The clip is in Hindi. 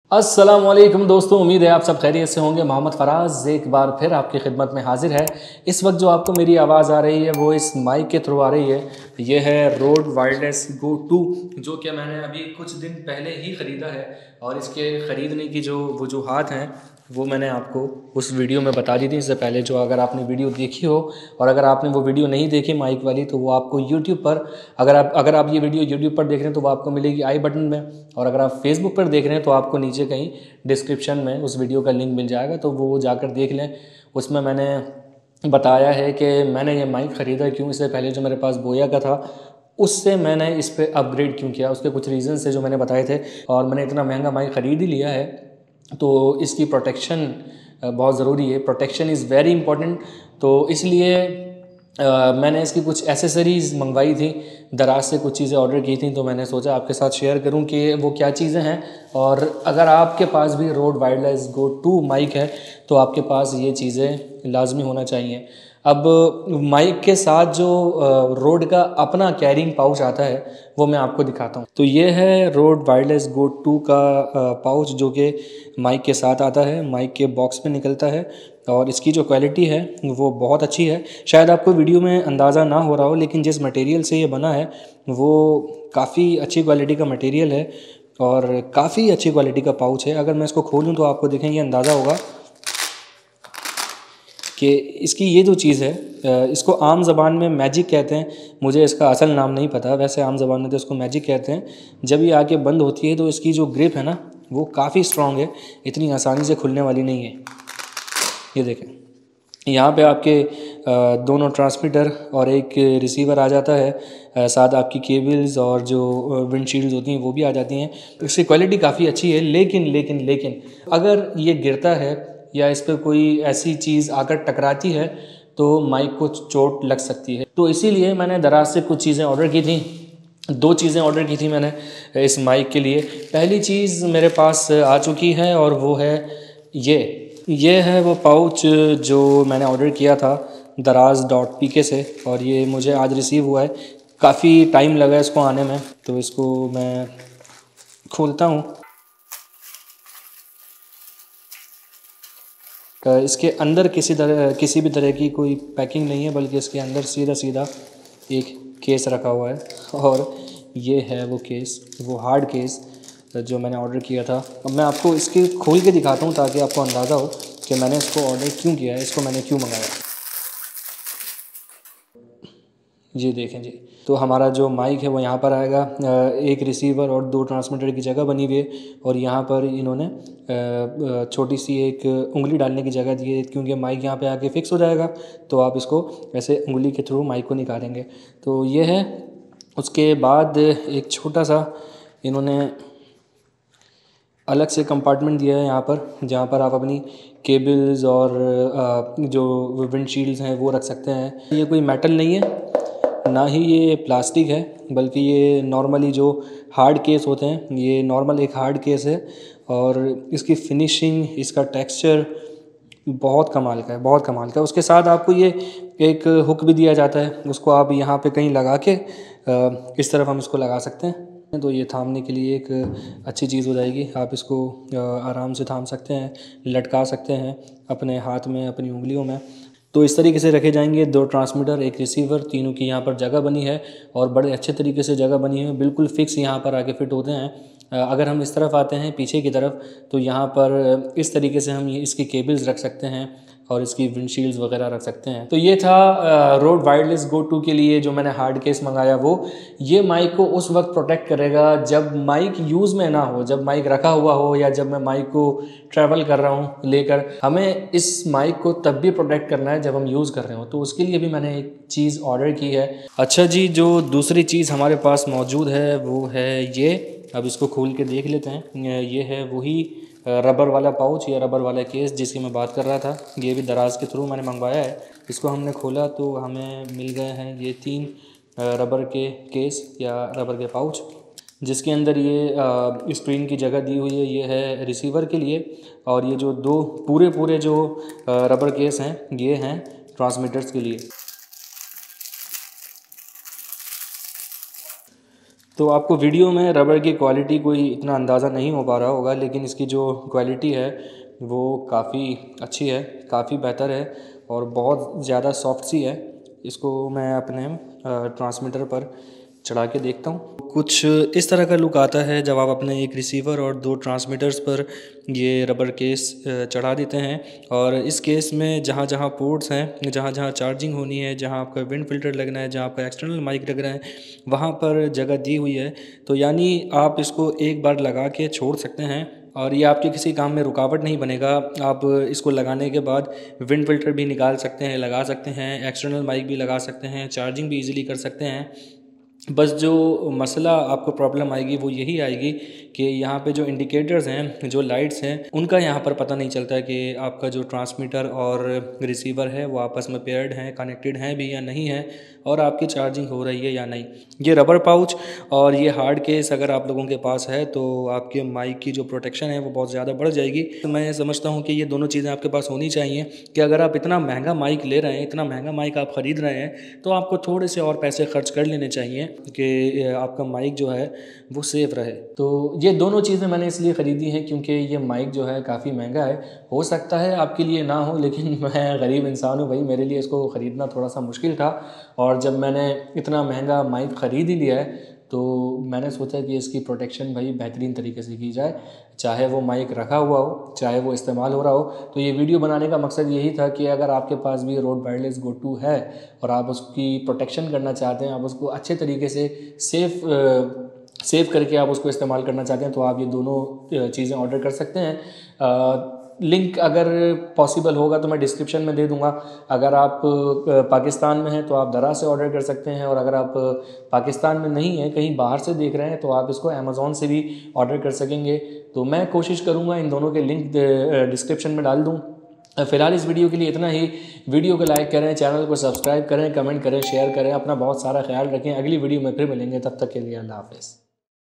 अस्सलाम वालेकुम दोस्तों, उम्मीद है आप सब खैरियत से होंगे। मोहम्मद फराज एक बार फिर आपकी खिदमत में हाजिर है। इस वक्त जो आपको मेरी आवाज़ आ रही है वो इस माइक के थ्रू आ रही है। ये है रोड वायरलेस गो 2, जो कि मैंने अभी कुछ दिन पहले ही ख़रीदा है। और इसके ख़रीदने की जो वजूहात हैं वो मैंने आपको उस वीडियो में बता दी थी इससे पहले। जो अगर आपने वीडियो देखी हो और अगर आपने वो वीडियो नहीं देखी माइक वाली, तो वो आपको यूट्यूब पर, अगर आप ये वीडियो यूट्यूब पर देख रहे हैं तो वो आपको मिलेगी आई बटन में, और अगर आप फेसबुक पर देख रहे हैं तो आपको नीचे कहीं डिस्क्रिप्शन में उस वीडियो का लिंक मिल जाएगा, तो वो जाकर देख लें। उसमें मैंने बताया है कि मैंने ये माइक ख़रीदा क्यों। इससे पहले जो मेरे पास बोया का था उससे मैंने इस पर अपग्रेड क्यों किया, उसके कुछ रीज़न थे जो मैंने बताए थे। और मैंने इतना महंगा माइक ख़रीद ही लिया है तो इसकी प्रोटेक्शन बहुत ज़रूरी है। Protection is very important. तो इसलिए मैंने इसकी कुछ एसेसरीज़ मंगवाई थी, दराज से कुछ चीज़ें ऑर्डर की थी। तो मैंने सोचा आपके साथ शेयर करूं कि वो क्या चीज़ें हैं। और अगर आपके पास भी रोड वायरलेस गो 2 माइक है तो आपके पास ये चीज़ें लाजमी होना चाहिए। अब माइक के साथ जो रोड का अपना कैरिंग पाउच आता है वो मैं आपको दिखाता हूँ। तो ये है रोड वायरलेस गो 2 का पाउच, जो कि माइक के साथ आता है, माइक के बॉक्स में निकलता है। और इसकी जो क्वालिटी है वो बहुत अच्छी है। शायद आपको वीडियो में अंदाज़ा ना हो रहा हो, लेकिन जिस मटेरियल से ये बना है वो काफ़ी अच्छी क्वालिटी का मटेरियल है और काफ़ी अच्छी क्वालिटी का पाउच है। अगर मैं इसको खोलूँ तो आपको देखेंगे अंदाज़ा होगा कि इसकी ये जो चीज़ है, इसको आम ज़बान में मैजिक कहते हैं। मुझे इसका असल नाम नहीं पता, वैसे आम ज़बान में तो इसको मैजिक कहते हैं। जब ये आके बंद होती है तो इसकी जो ग्रिप है ना वो काफ़ी स्ट्रॉन्ग है, इतनी आसानी से खुलने वाली नहीं है। ये देखें, यहाँ पे आपके दोनों ट्रांसमीटर और एक रिसीवर आ जाता है, साथ आपकी केबल्स और जो विंडशील्ड्स होती हैं वो भी आ जाती हैं। इसकी क्वालिटी काफ़ी अच्छी है। लेकिन अगर ये गिरता है या इस पर कोई ऐसी चीज़ आकर टकराती है तो माइक को चोट लग सकती है। तो इसीलिए मैंने दराज से कुछ चीज़ें ऑर्डर की थी। 2 चीज़ें ऑर्डर की थी मैंने इस माइक के लिए। पहली चीज़ मेरे पास आ चुकी है और वो है ये है वो पाउच जो मैंने ऑर्डर किया था daraz.pk से, और ये मुझे आज रिसीव हुआ है। काफ़ी टाइम लगा इसको आने में, तो इसको मैं खोलता हूँ। इसके अंदर किसी भी तरह की कोई पैकिंग नहीं है, बल्कि इसके अंदर सीधा एक केस रखा हुआ है। और ये है वो केस, वो हार्ड केस जो मैंने ऑर्डर किया था। अब मैं आपको इसके खोल के दिखाता हूँ ताकि आपको अंदाज़ा हो कि मैंने इसको ऑर्डर क्यों किया है, इसको मैंने क्यों मंगाया। ये देखें जी, तो हमारा जो माइक है वो यहाँ पर आएगा। एक रिसीवर और 2 ट्रांसमीटर की जगह बनी हुई है, और यहाँ पर इन्होंने छोटी सी एक उंगली डालने की जगह दी है, क्योंकि माइक यहाँ पे आके फिक्स हो जाएगा तो आप इसको ऐसे उंगली के थ्रू माइक को निकालेंगे। तो ये है। उसके बाद एक छोटा सा इन्होंने अलग से कंपार्टमेंट दिया है यहाँ पर, जहाँ पर आप अपनी केबल्स और जो विंडशील्ड्स हैं वो रख सकते हैं। ये कोई मेटल नहीं है, ना ही ये प्लास्टिक है, बल्कि ये नॉर्मली जो हार्ड केस होते हैं, ये नॉर्मल एक हार्ड केस है। और इसकी फिनिशिंग, इसका टेक्सचर बहुत कमाल का है, बहुत कमाल का है। उसके साथ आपको ये एक हुक भी दिया जाता है, उसको आप यहाँ पे कहीं लगा के इस तरफ हम इसको लगा सकते हैं, तो ये थामने के लिए एक अच्छी चीज़ हो जाएगी। आप इसको आराम से थाम सकते हैं, लटका सकते हैं अपने हाथ में, अपनी उंगलियों में। तो इस तरीके से रखे जाएंगे 2 ट्रांसमीटर, एक रिसीवर, तीनों की यहाँ पर जगह बनी है और बड़े अच्छे तरीके से जगह बनी है, बिल्कुल फिक्स यहाँ पर आके फिट होते हैं। अगर हम इस तरफ आते हैं पीछे की तरफ, तो यहाँ पर इस तरीके से हम इसकी केबल्स रख सकते हैं और इसकी विंडशील्ड्स वगैरह रख सकते हैं। तो ये था रोड वायरलेस गो 2 के लिए जो मैंने हार्ड केस मंगाया। वो ये माइक को उस वक्त प्रोटेक्ट करेगा जब माइक यूज़ में ना हो, जब माइक रखा हुआ हो या जब मैं माइक को ट्रैवल कर रहा हूँ लेकर। हमें इस माइक को तब भी प्रोटेक्ट करना है जब हम यूज़ कर रहे हो, तो उसके लिए भी मैंने एक चीज़ ऑर्डर की है। अच्छा जी, जो दूसरी चीज़ हमारे पास मौजूद है वो है ये। अब इसको खोल के देख लेते हैं। ये है वही रबर वाला पाउच या रबर वाला केस जिसकी मैं बात कर रहा था। ये भी दराज के थ्रू मैंने मंगवाया है। इसको हमने खोला तो हमें मिल गए हैं ये 3 रबर के केस या रबर के पाउच, जिसके अंदर ये स्क्रीन की जगह दी हुई है। ये है रिसीवर के लिए, और ये जो 2 पूरे जो रबर केस हैं ये हैं ट्रांसमीटर्स के लिए। तो आपको वीडियो में रबड़ की क्वालिटी कोई इतना अंदाज़ा नहीं हो पा रहा होगा, लेकिन इसकी जो क्वालिटी है वो काफ़ी अच्छी है, काफ़ी बेहतर है और बहुत ज़्यादा सॉफ्ट सी है। इसको मैं अपने ट्रांसमीटर पर चढ़ा के देखता हूँ। कुछ इस तरह का लुक आता है जब आप अपने एक रिसीवर और 2 ट्रांसमीटर्स पर ये रबर केस चढ़ा देते हैं। और इस केस में जहाँ जहाँ पोर्ट्स हैं, जहाँ जहाँ चार्जिंग होनी है, जहाँ आपका विंड फिल्टर लगना है, जहाँ आपका एक्सटर्नल माइक लग रहा है, वहाँ पर जगह दी हुई है। तो यानी आप इसको एक बार लगा के छोड़ सकते हैं और ये आपके किसी काम में रुकावट नहीं बनेगा। आप इसको लगाने के बाद विंड फिल्टर भी निकाल सकते हैं, लगा सकते हैं, एक्सटर्नल माइक भी लगा सकते हैं, चार्जिंग भी इजीली कर सकते हैं। बस जो मसला आपको प्रॉब्लम आएगी वो यही आएगी कि यहाँ पे जो इंडिकेटर्स हैं, जो लाइट्स हैं, उनका यहाँ पर पता नहीं चलता कि आपका जो ट्रांसमीटर और रिसीवर है वो आपस में पेयर्ड हैं, कनेक्टेड हैं भी या नहीं है, और आपकी चार्जिंग हो रही है या नहीं। ये रबर पाउच और ये हार्ड केस अगर आप लोगों के पास है तो आपके माइक की जो प्रोटेक्शन है वो बहुत ज़्यादा बढ़ जाएगी। तो मैं समझता हूँ कि ये दोनों चीज़ें आपके पास होनी चाहिए कि अगर आप इतना महंगा माइक ले रहे हैं, इतना महंगा माइक आप ख़रीद रहे हैं, तो आपको थोड़े से और पैसे खर्च कर लेने चाहिए कि आपका माइक जो है वो सेफ़ रहे। तो ये दोनों चीज़ें मैंने इसलिए ख़रीदी हैं क्योंकि ये माइक जो है काफ़ी महंगा है। हो सकता है आपके लिए ना हो, लेकिन मैं गरीब इंसान हूँ भाई, मेरे लिए इसको ख़रीदना थोड़ा सा मुश्किल था। और जब मैंने इतना महंगा माइक ख़रीद ही लिया है तो मैंने सोचा कि इसकी प्रोटेक्शन भाई बेहतरीन तरीके से की जाए, चाहे वो माइक रखा हुआ हो, चाहे वो इस्तेमाल हो रहा हो। तो ये वीडियो बनाने का मकसद यही था कि अगर आपके पास भी रोड वायरलेस गो 2 है और आप उसकी प्रोटेक्शन करना चाहते हैं, आप उसको अच्छे तरीके से सेव करके आप उसको इस्तेमाल करना चाहते हैं, तो आप ये दोनों चीज़ें ऑर्डर कर सकते हैं। लिंक अगर पॉसिबल होगा तो मैं डिस्क्रिप्शन में दे दूंगा। अगर आप पाकिस्तान में हैं तो आप दरा से ऑर्डर कर सकते हैं, और अगर आप पाकिस्तान में नहीं हैं, कहीं बाहर से देख रहे हैं, तो आप इसको अमेज़ॉन से भी ऑर्डर कर सकेंगे। तो मैं कोशिश करूंगा इन दोनों के लिंक डिस्क्रिप्शन में डाल दूं। फ़िलहाल इस वीडियो के लिए इतना ही। वीडियो को लाइक करें, चैनल को सब्सक्राइब करें, कमेंट करें, शेयर करें। अपना बहुत सारा ख्याल रखें। अगली वीडियो में फिर मिलेंगे, तब तक के लिए अल्लाह हाफ़िज़।